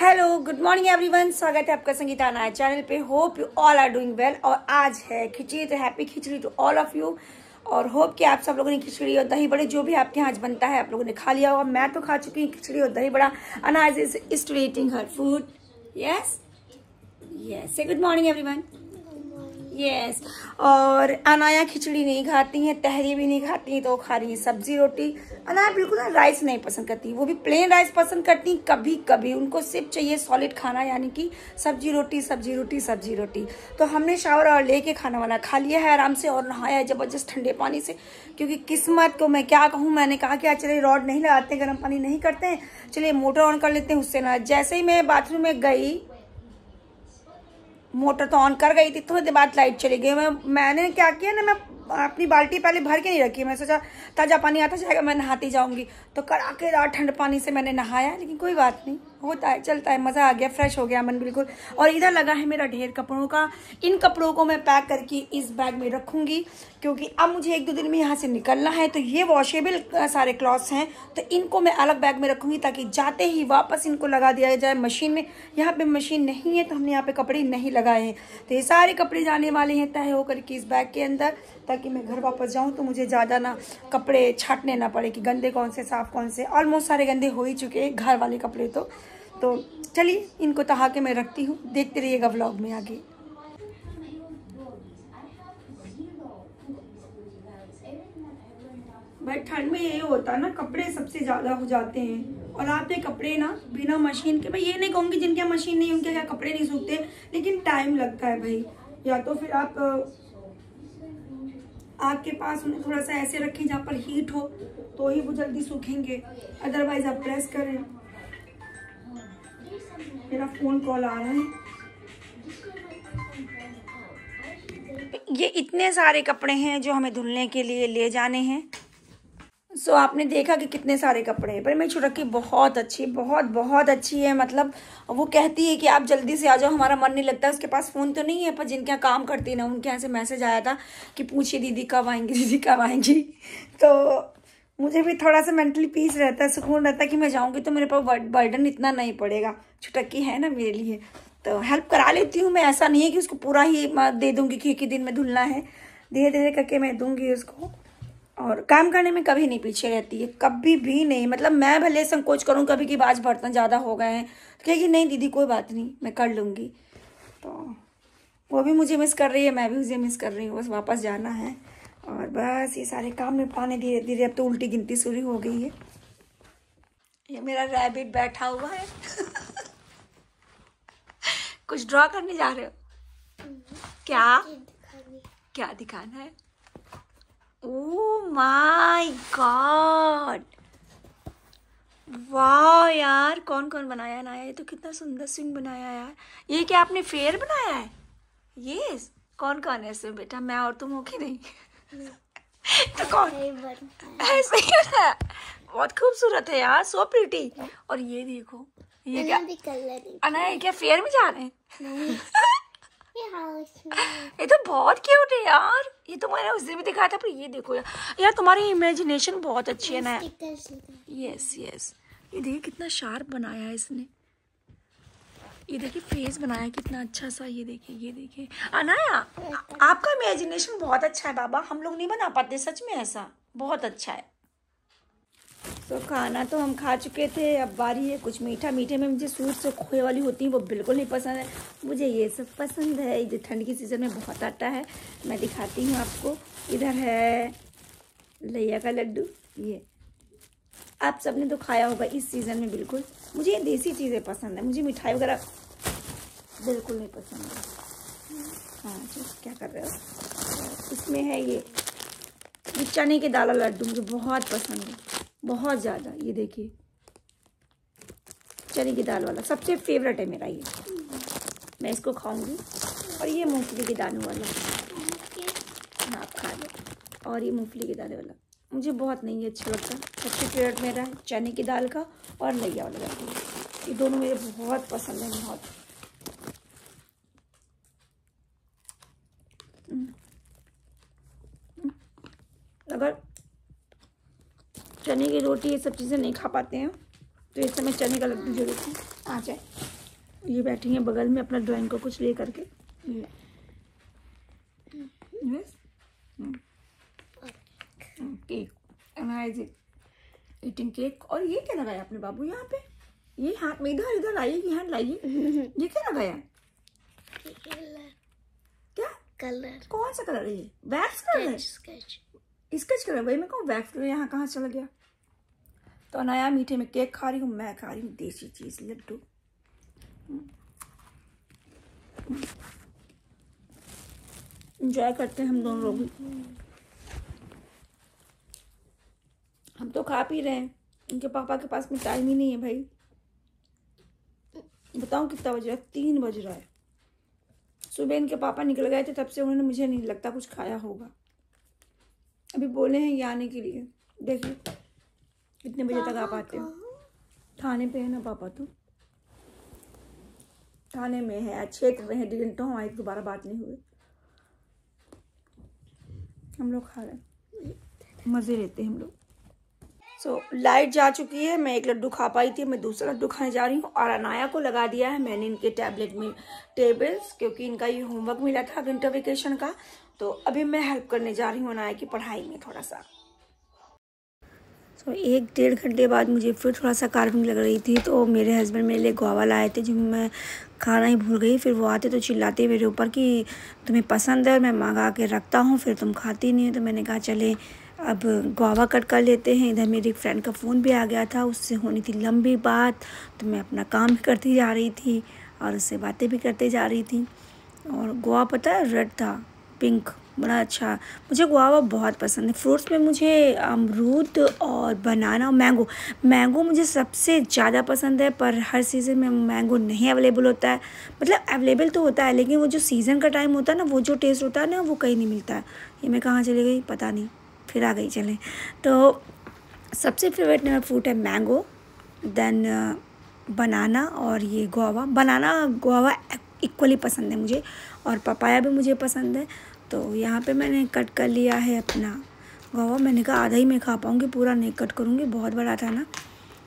Hello good morning everyone, स्वागत है आपका संगीता नया चैनल पे। Hope you all are doing well. और आज है खिचड़ी, तो happy Khichdi to all of you. और होप कि आप सब लोगों ने खिचड़ी और दही बड़े जो भी आपके यहाँ आज बनता है आप लोगों ने खा लिया होगा। मैं तो खा चुकी हूँ खिचड़ी और दही बड़ा। अनाज is too eating her food. Yes yes, say good morning everyone. Yes, और अनाया खिचड़ी नहीं खाती हैं, तहरी भी नहीं खाती हैं, तो वो खा रही है सब्जी रोटी। अनाया बिल्कुल ना राइस नहीं पसंद करती, वो भी प्लेन राइस पसंद करती हैं। कभी कभी उनको सिर्फ चाहिए सॉलिड खाना, यानी कि सब्जी रोटी सब्जी रोटी सब्जी रोटी। तो हमने शावर और लेके खाना वाना खा लिया है आराम से, और नहाया है जबरदस्त ठंडे पानी से। क्योंकि किस्मत को मैं क्या कहूँ, मैंने कहा कि चलिए रॉड नहीं लगाते, गर्म पानी नहीं करते हैं, चलिए मोटर ऑन कर लेते हैं उससे ना। जैसे ही मैं बाथरूम में गई, मोटर तो ऑन कर गई थी, थोड़ी देर बाद लाइट चली गई। मैंने क्या किया ना, मैं अपनी बाल्टी पहले भर के नहीं रखी। मैं सोचा ताज़ा पानी आता जाएगा, मैं नहाती जाऊंगी। तो कड़ाकेदार ठंड पानी से मैंने नहाया, लेकिन कोई बात नहीं, होता है, चलता है, मज़ा आ गया, फ्रेश हो गया मन बिल्कुल। और इधर लगा है मेरा ढेर कपड़ों का। इन कपड़ों को मैं पैक करके इस बैग में रखूंगी, क्योंकि अब मुझे 1-2 दिन में यहाँ से निकलना है। तो ये वॉशेबल सारे क्लॉथ्स हैं, तो इनको मैं अलग बैग में रखूंगी, ताकि जाते ही वापस इनको लगा दिया जाए मशीन में। यहाँ पे मशीन नहीं है, तो हमने यहाँ पे कपड़े नहीं लगाए हैं। तो ये सारे कपड़े जाने वाले हैं तय होकर के इस बैग के अंदर, ताकि मैं घर वापस जाऊं तो मुझे ज़्यादा ना कपड़े छाटने ना पड़े कि गंदे कौन से साफ़ कौन से। ऑलमोस्ट सारे गंदे हो ही चुके हैं घर वाले कपड़े। तो चलिए इनको तहा के मैं रखती हूँ, देखते रहिएगा व्लॉग में आगे। भाई ठंड में ये होता है ना, कपड़े सबसे ज़्यादा हो जाते हैं। और आपके कपड़े ना बिना मशीन के, मैं ये नहीं कहूँगी जिनके यहाँ मशीन नहीं उनके क्या कपड़े नहीं सूखते, लेकिन टाइम लगता है भाई। या तो फिर आपके पास उन्हें थोड़ा सा ऐसे रखें जहाँ पर हीट हो, तो ही वो जल्दी सूखेंगे। अदरवाइज आप प्रेस करें। मेरा फोन कॉल आ रहा है। ये इतने सारे कपड़े हैं जो हमें धुलने के लिए ले जाने हैं। सो आपने देखा कि कितने सारे कपड़े हैं, पर मेरी छुटकी बहुत अच्छी, बहुत बहुत अच्छी है। मतलब वो कहती है कि आप जल्दी से आ जाओ, हमारा मन नहीं लगता। उसके पास फ़ोन तो नहीं है, पर जिनके यहाँ काम करती है ना, उनके यहाँ से मैसेज आया था कि पूछिए दीदी कब आएंगी, दीदी कब आएंगी। तो मुझे भी थोड़ा सा मेंटली पीस रहता है, सुकून रहता है कि मैं जाऊँगी तो मेरे पास बर्डन इतना नहीं पड़ेगा। छुटकी है ना मेरे लिए, तो हेल्प करा लेती हूँ मैं। ऐसा नहीं है कि उसको पूरा ही दे दूँगी कि एक ही दिन में धुलना है, धीरे धीरे करके मैं दूँगी उसको। और काम करने में कभी नहीं पीछे रहती है, कभी भी नहीं। मतलब मैं भले संकोच करूं कभी कि आज बर्तन ज़्यादा हो गए हैं, तो कहेगी नहीं दीदी कोई बात नहीं, मैं कर लूँगी। तो वो भी मुझे मिस कर रही है, मैं भी उसे मिस कर रही हूँ। बस वापस जाना है और बस ये सारे काम निपटाने धीरे धीरे। अब तो उल्टी गिनती शुरू हो गई है। ये मेरा रैबिट बैठा हुआ है। कुछ ड्रॉ करने जा रहे हो क्या? क्या दिखाना है? ओह माय गॉड, वाह यार, कौन कौन बनाया ना, ये तो कितना सुंदर स्विंग बनाया यार। ये क्या आपने फेयर बनाया है? ये कौन कौन है इसमें बेटा, मैं और तुम हो कि नहीं? तो कौन ऐसे ही है? बहुत खूबसूरत है यार, सो प्रिटी। और ये देखो, ये क्या अना, ये क्या फेयर में जा रहे हैं? ये तो बहुत क्यूट है यार। ये तो मैंने उस दिन भी दिखाया था, पर ये देखो यार तुम्हारी इमेजिनेशन बहुत अच्छी है ना। यस यस, ये देखिए कितना शार्प बनाया है इसने। ये देखिए फेस बनाया कितना अच्छा सा। ये देखिए अनाया, आपका इमेजिनेशन बहुत अच्छा है बाबा, हम लोग नहीं बना पाते सच में ऐसा, बहुत अच्छा है। तो खाना तो हम खा चुके थे, अब बारी है कुछ मीठा। मीठे में मुझे सूट से खोए वाली होती हैं वो बिल्कुल नहीं पसंद है, मुझे ये सब पसंद है। ये ठंड की सीज़न में बहुत आता है, मैं दिखाती हूँ आपको। इधर है लैया का लड्डू, ये आप सबने तो खाया होगा इस सीज़न में। बिल्कुल मुझे ये देसी चीज़ें पसंद है, मुझे मिठाई वगैरह बिल्कुल नहीं पसंद है। हाँ जी, क्या कर रहे हो? इसमें है ये चने के दाल लड्डू, मुझे बहुत पसंद है, बहुत ज़्यादा। ये देखिए चने की दाल वाला सबसे फेवरेट है मेरा, ये मैं इसको खाऊंगी। और ये मूंगफली के दानों वाला, हाँ आप खा लो। और ये मूंगफली के दाने वाला मुझे बहुत नहीं अच्छा लगता। सबसे फेवरेट मेरा है चने की दाल का और लैया वाला लड्डू, ये दोनों मेरे बहुत पसंद है, बहुत। अगर चने की रोटी ये सब चीज़ें नहीं खा पाते हैं तो इस समय चने का लड्डू जरूर आ जाए। ये बैठी हैं बगल में अपना ड्राइंग को कुछ ले करके। Cake, eating cake. और ये क्या लगाया आपने बाबू यहाँ पे? ये हाथ में इधर इधर लाइए, ये हाथ लाइए। ये क्या लगाया? क्या कलर? कौन सा कलर है ये? वैक्स कलर है? Sketch colour. वही मैं कहूँ वैक्स कलर यहाँ कहाँ चला गया? तो नया मीठे में केक खा रही हूँ, मैं खा रही हूँ देसी चीज लड्डू। एंजॉय करते हैं हम दोनों लोग भी। हम तो खा पी रहे हैं, इनके पापा के पास में टाइम ही नहीं है भाई। बताऊं कितना बज रहा है? 3 बज रहा है। सुबह इनके पापा निकल गए थे, तब से उन्होंने मुझे नहीं लगता कुछ खाया होगा। अभी बोले हैं ये आने के लिए, देखिए कितने बजे तक आप आते हो। थाने पे है ना पापा, तो थाने में है, क्षेत्र में है। 1.5 घंटा हमारी दोबारा बात नहीं हुई। हम लोग खा रहे हैं, मजे लेते हैं हम लोग। लाइट जा चुकी है। मैं एक लड्डू खा पाई थी, मैं दूसरा लड्डू खाने जा रही हूँ। और अनाया को लगा दिया है मैंने इनके टैबलेट में टेबल्स, क्योंकि इनका ये होमवर्क मिला था विंटर वेकेशन का। तो अभी मैं हेल्प करने जा रही हूँ अनाया की पढ़ाई में थोड़ा सा। 1-1.5 घंटे बाद मुझे फिर थोड़ा सा कार्विंग लग रही थी, तो मेरे हस्बैंड मेरे लिए गुआवा लाए थे, जो मैं खाना ही भूल गई। फिर वो आते तो चिल्लाते मेरे ऊपर कि तुम्हें पसंद है और मैं मंगा के रखता हूँ, फिर तुम खाती नहीं हो। तो मैंने कहा चले अब गुआवा कट कर लेते हैं। इधर मेरी फ्रेंड का फ़ोन भी आ गया था, उससे होनी थी लंबी बात, तो मैं अपना काम भी करती जा रही थी और उससे बातें भी करते जा रही थी। और गुआवा पता है रेड था, पिंक, बड़ा अच्छा। मुझे गुआवा बहुत पसंद है। फ्रूट्स में मुझे अमरूद और बनाना और मैंगो मुझे सबसे ज़्यादा पसंद है। पर हर सीज़न में मैंगो नहीं अवेलेबल होता है, मतलब अवेलेबल तो होता है, लेकिन वो जो सीज़न का टाइम होता है ना, वो जो टेस्ट होता है ना, वो कहीं नहीं मिलता है। ये मैं कहाँ चली गई पता नहीं, फिर आ गई चले। तो सबसे फेवरेट मेरा फ्रूट है मैंगो, देन बनाना और ये गुआवा। बनाना गुआवा इक्वली पसंद है मुझे, और पपाया भी मुझे पसंद है। तो यहाँ पे मैंने कट कर लिया है अपना गुआवा। मैंने कहा आधा ही मैं खा पाऊँगी, पूरा नहीं कट करूँगी, बहुत बड़ा था ना।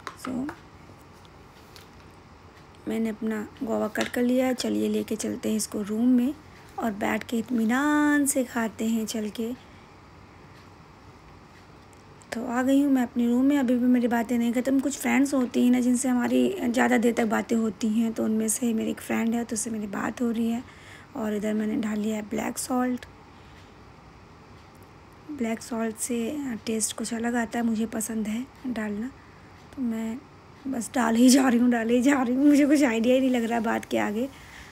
मैंने अपना गुआवा कट कर लिया है। चलिए लेके चलते हैं इसको रूम में और बैठ के इत्मीनान से खाते हैं चल के। तो आ गई हूँ मैं अपने रूम में। अभी भी मेरी बातें नहीं ख़त्म। कुछ फ्रेंड्स होती हैं ना जिनसे हमारी ज़्यादा देर तक बातें होती हैं, तो उनमें से मेरी एक फ़्रेंड है, तो उससे मेरी बात हो रही है। और इधर मैंने डाल लिया है ब्लैक सॉल्ट। ब्लैक सॉल्ट से टेस्ट कुछ अलग आता है, मुझे पसंद है डालना, तो मैं बस डाल ही जा रही हूँ। मुझे कुछ आइडिया ही नहीं लग रहा बात के आगे।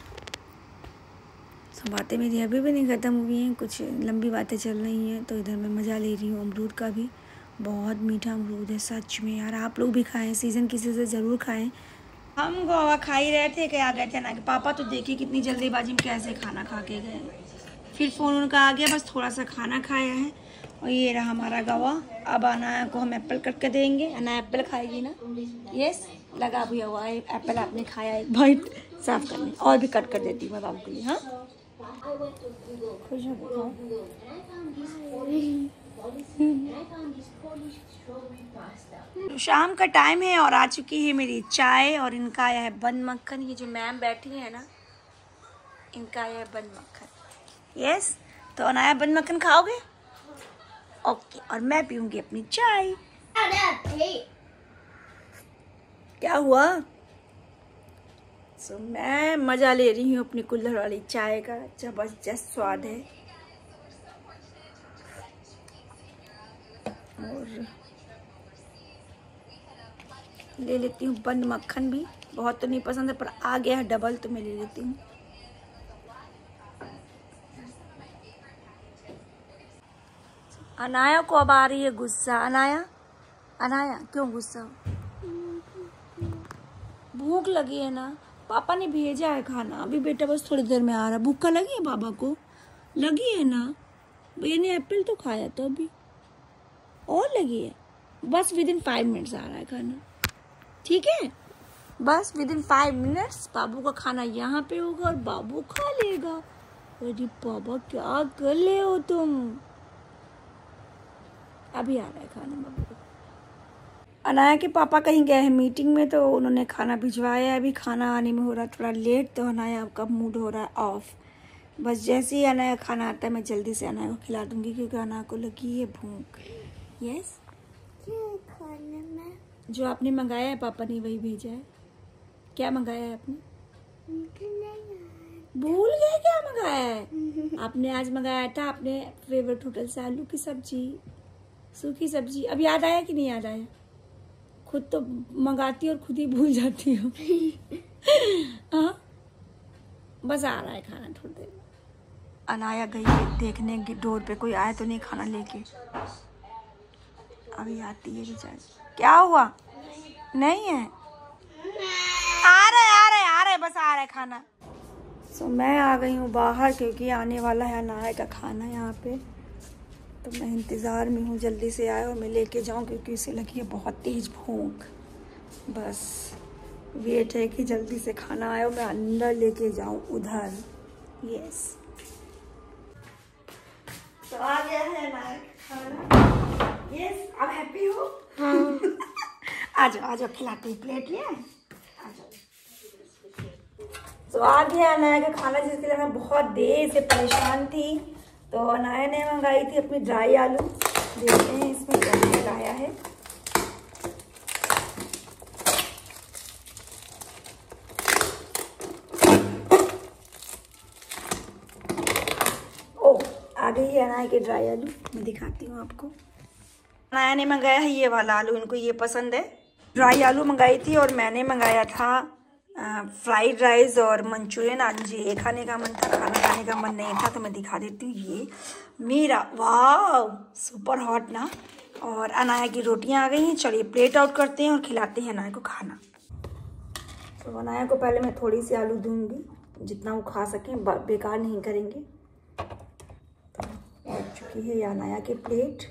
तो बातें मेरी अभी भी नहीं ख़त्म हुई हैं, कुछ लंबी बातें चल रही हैं। तो इधर मैं मज़ा ले रही हूँ अमरूद का भी। बहुत मीठा अमरूद है सच में यार। आप लोग भी खाएं, सीज़न किसी से ज़रूर खाएं। हम गुआवा खा ही रहे थे कि आ गए थे ना कि पापा, तो देखिए कितनी जल्दीबाजी में कैसे खाना खा के गए। फिर फ़ोन उनका आ गया, बस थोड़ा सा खाना खाया है। और ये रहा हमारा गुआवा। अब अनाया को हम एप्पल कट कर देंगे। अनाया एप्पल खाएगी ना? यस, लगा भी हुआ है एप्पल। आपने खाया एक बाइट, साफ करने और भी कट कर देती हूँ मैं बाबू के लिए। हाँ खुश हो तो शाम का टाइम है और आ चुकी है मेरी चाय, और इनका आया है बन मक्खन। ये जो मैम बैठी है ना, इनका आया है बन मक्खन। यस, तो अनाया बन मक्खन खाओगे? ओके, और मैं पीऊंगी अपनी चाय। क्या हुआ? मैं मजा ले रही हूँ अपनी कुल्हड़ वाली चाय का, जबरदस्त स्वाद है। और ले लेती हूँ बंद मक्खन भी। बहुत तो नहीं पसंद है, पर आ गया है डबल, तो मैं ले लेती हूँ। अनाया को अब आ रही है गुस्सा। अनाया क्यों गुस्सा? भूख लगी है ना, पापा ने भेजा है खाना, अभी बेटा बस थोड़ी देर में आ रहा। भूखा लगी है बाबा को? लगी है ना? भैया ने एप्पल तो खाया था अभी, और लगी है। बस विदिन 5 मिनट्स आ रहा है खाना, ठीक है? बस विदिन 5 मिनट्स बाबू का खाना यहाँ पे होगा और बाबू खा लेगा। अरे बाबा क्या कर ले हो तुम? अभी आ रहा है खाना बाबू का। अनाया के पापा कहीं गए हैं मीटिंग में, तो उन्होंने खाना भिजवाया है। अभी खाना आने में हो रहा है थोड़ा लेट, तो अनाया का मूड हो रहा है ऑफ। बस जैसे ही अनाया खाना आता है मैं जल्दी से अनाया को खिला दूंगी, क्योंकि अनाया को लगी है भूख। यस, खाने में जो आपने मंगाया है पापा ने वही भेजा है। क्या मंगाया है आपने? भूल गए क्या मंगाया है? आपने आज मंगाया था अपने फेवरेट होटल से आलू की सब्जी, सूखी सब्जी। अब याद आया कि नहीं याद आया? खुद तो मंगाती और खुद ही भूल जाती हो। हाँ, बस आ रहा है खाना थोड़ी देर में। अनाया गई है देखने की डोर पे कोई आया तो नहीं खाना लेके। अभी आती है बेचारी। क्या हुआ? नहीं है? आ रहे बस आ रहे खाना। सो मैं आ गई हूँ बाहर, क्योंकि आने वाला है अनाया का खाना यहाँ पे। तो मैं इंतज़ार में हूँ जल्दी से आए और मैं लेके जाऊँ, क्योंकि उसे लगी है बहुत तेज़ भूख। बस वेट है कि जल्दी से खाना आए और मैं अंदर लेके जाऊँ उधर। यस, तो आ गया है अनाया का खाना। यस, अब हैप्पी हो? हाँ। आ जाओ खिलाते हैं, प्लेट ले आए। तो आ गया अनाया का खाना, जिसके लिए मैं बहुत देर से परेशान थी। तो अनाया ने मंगाई थी अपनी ड्राई आलू। देखते हैं इसमें क्या मंगाया है। ओ, आ गई है अनाया की ड्राई आलू। मैं दिखाती हूँ आपको। अनाया ने मंगाया है ये वाला आलू, इनको ये पसंद है। ड्राई आलू मंगाई थी और मैंने मंगाया था फ्राइड राइस और मंचूरियन। आज मुझे ये खाने का मन था, खाना खाने का मन नहीं था। तो मैं दिखा देती हूँ ये मेरा, वाह सुपर हॉट ना। और अनाया की रोटियां आ गई हैं। चलिए प्लेट आउट करते हैं और खिलाते हैं अनाया को खाना। तो अनाया को पहले मैं थोड़ी सी आलू दूंगी, जितना वो खा सकें, बेकार नहीं करेंगे। तो आ चुकी है ये अनाया की प्लेट।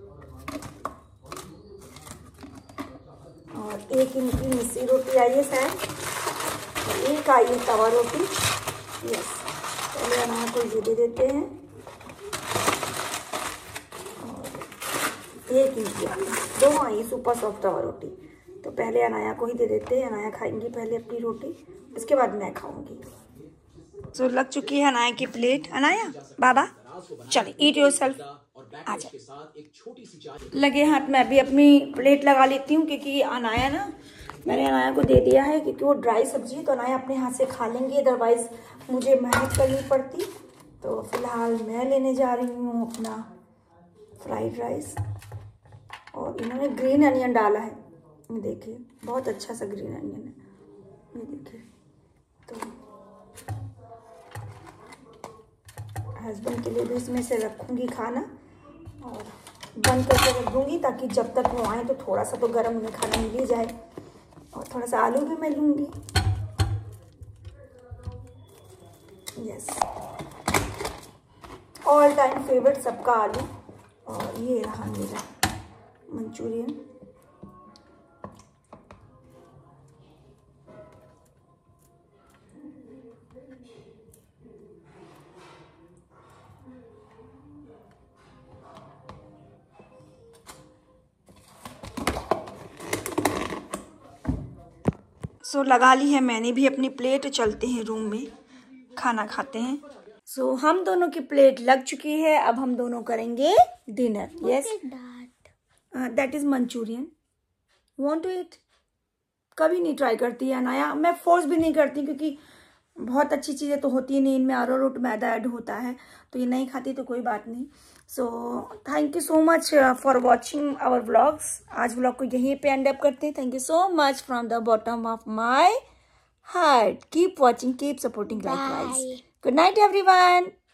और एक इनकी मिस्सी रोटी आई है शायद, एक आई है तवा रोटी। यस, पहले अनाया को ये दे देते हैं। और एक इनकी आई, दो आई सुपर सॉफ्ट तवा रोटी। तो पहले अनाया को ही दे देते हैं। अनाया खाएंगी पहले अपनी रोटी, उसके बाद मैं खाऊंगी। तो लग चुकी है अनाया की प्लेट। अनाया बाबा चले, ईट योरसेल्फ। आ जाए, लगे हाथ मैं भी अपनी प्लेट लगा लेती हूँ, क्योंकि अनाया ना, मैंने अनाया को दे दिया है क्योंकि वो ड्राई सब्जी है, तो अनाया अपने हाथ से खा लेंगी, अदरवाइज मुझे मेहनत करनी पड़ती। तो फिलहाल मैं लेने जा रही हूँ अपना फ्राइड राइस। और इन्होंने ग्रीन अनियन डाला है, ये देखिए बहुत अच्छा सा ग्रीन अनियन है, ये देखिए। तो हस्बैंड के लिए भी इसमें से रखूँगी खाना और बंद करके रख दूँगी, ताकि जब तक वो आए तो थोड़ा सा तो गर्म उन्हें खाना मिल ही जाए। और थोड़ा सा आलू भी मैं लूँगी। यस, ऑल टाइम फेवरेट सबका आलू। और ये रहा मेरा मंचूरियन। सो लगा ली है मैंने भी अपनी प्लेट। चलते हैं रूम में, खाना खाते हैं। सो हम दोनों की प्लेट लग चुकी है, अब हम दोनों करेंगे dinner. Yes, that is Manchurian. Want to eat? कभी नहीं ट्राई करती है अनाया, मैं फोर्स भी नहीं करती, क्योंकि बहुत अच्छी चीज़ें तो होती नहीं, इनमें अरारोट मैदा ऐड होता है, तो ये नहीं खाती तो कोई बात नहीं। So thank you so much for watching our vlogs. आज व्लॉग को यहीं पे एंड अप करते हैं। Thank you so much from the bottom of my heart. Keep watching, keep supporting like wise. Good night everyone.